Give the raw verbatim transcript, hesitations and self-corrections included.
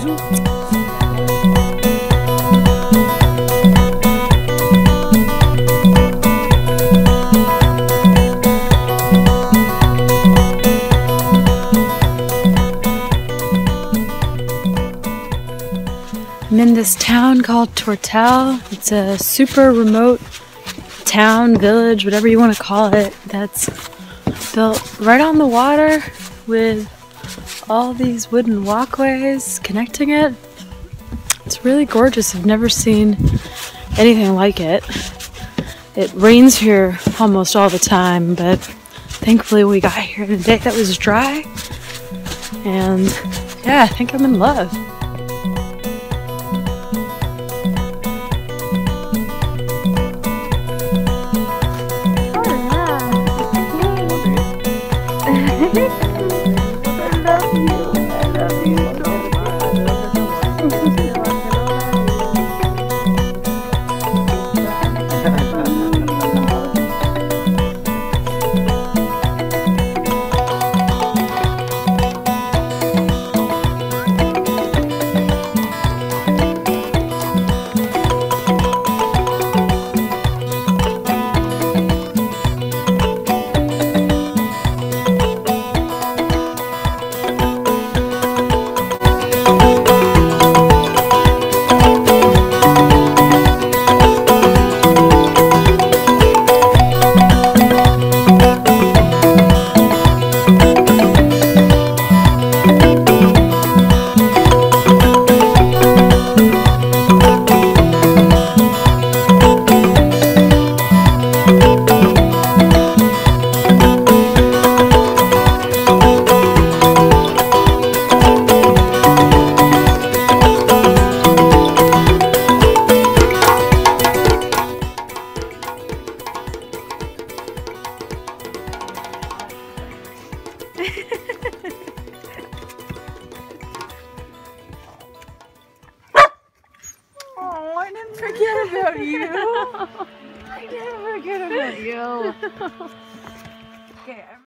I'm in this town called Tortel. It's a super remote town, village, whatever you want to call it, that's built right on the water with all these wooden walkways connecting it. It's really gorgeous. I've never seen anything like it. It rains here almost all the time, but thankfully we got here on a day that was dry. And yeah, I think I'm in love. Oh, I didn't forget about you. I didn't forget about you. Okay.